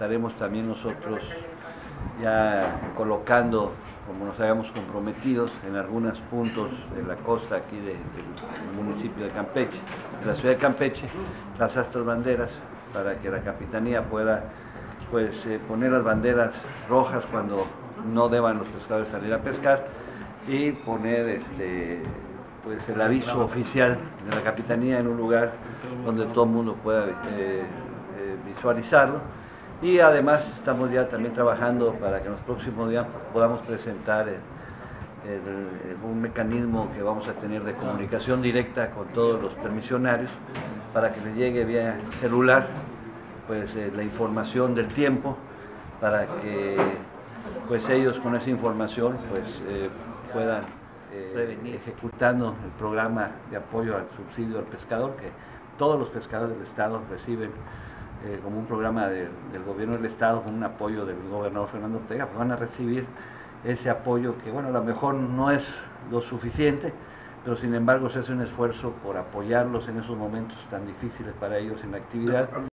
estaremos también nosotros ya colocando, como nos habíamos comprometido, en algunos puntos de la costa aquí del municipio de Campeche, de la ciudad de Campeche, las astas banderas, para que la Capitanía pueda poner las banderas rojas cuando no deban los pescadores salir a pescar y poner el aviso oficial de la Capitanía en un lugar donde todo el mundo pueda visualizarlo. Y además estamos ya también trabajando para que en los próximos días podamos presentar un mecanismo que vamos a tener de comunicación directa con todos los permisionarios para que les llegue vía celular la información del tiempo, para que ellos con esa información puedan prevenir ejecutando el programa de apoyo al subsidio al pescador, que todos los pescadores del Estado reciben como un programa del gobierno del Estado, con un apoyo del gobernador Fernando Ortega, pues van a recibir ese apoyo que, bueno, a lo mejor no es lo suficiente, pero sin embargo se hace un esfuerzo por apoyarlos en esos momentos tan difíciles para ellos en la actividad.